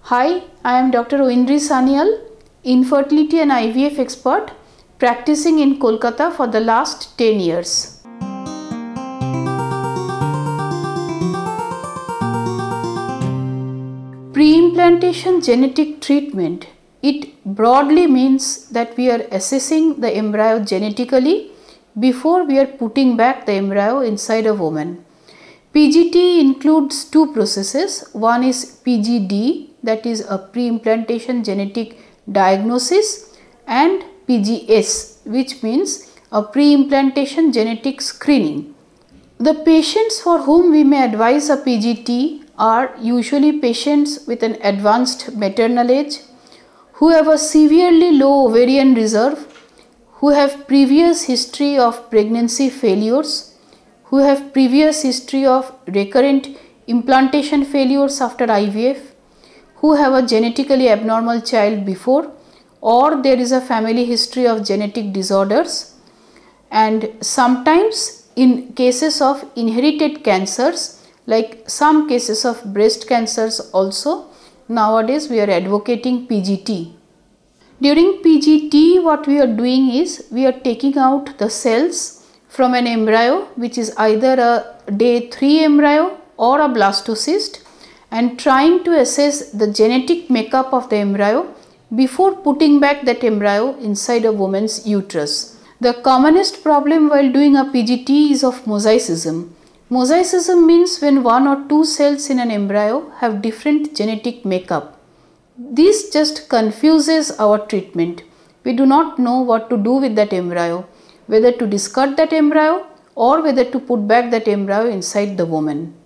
Hi, I am Dr. Aindri Sanyal, infertility and IVF expert, practicing in Kolkata for the last 10 years. Pre-implantation genetic treatment. It broadly means that we are assessing the embryo genetically before we are putting back the embryo inside a woman. PGT includes two processes. One is PGD, that is a pre-implantation genetic diagnosis, and PGS, which means a pre-implantation genetic screening. The patients for whom we may advise a PGT are usually patients with an advanced maternal age, who have a severely low ovarian reserve, who have previous history of pregnancy failures, who have previous history of recurrent implantation failures after IVF, who have a genetically abnormal child before, or there is a family history of genetic disorders, and sometimes in cases of inherited cancers, like some cases of breast cancers also, nowadays we are advocating PGT. During PGT, what we are doing is we are taking out the cells from an embryo, which is either a day 3 embryo or a blastocyst, and trying to assess the genetic makeup of the embryo before putting back that embryo inside a woman's uterus. The commonest problem while doing a PGT is of mosaicism. Mosaicism means when one or two cells in an embryo have different genetic makeup. This just confuses our treatment. We do not know what to do with that embryo, whether to discard that embryo or whether to put back that embryo inside the woman.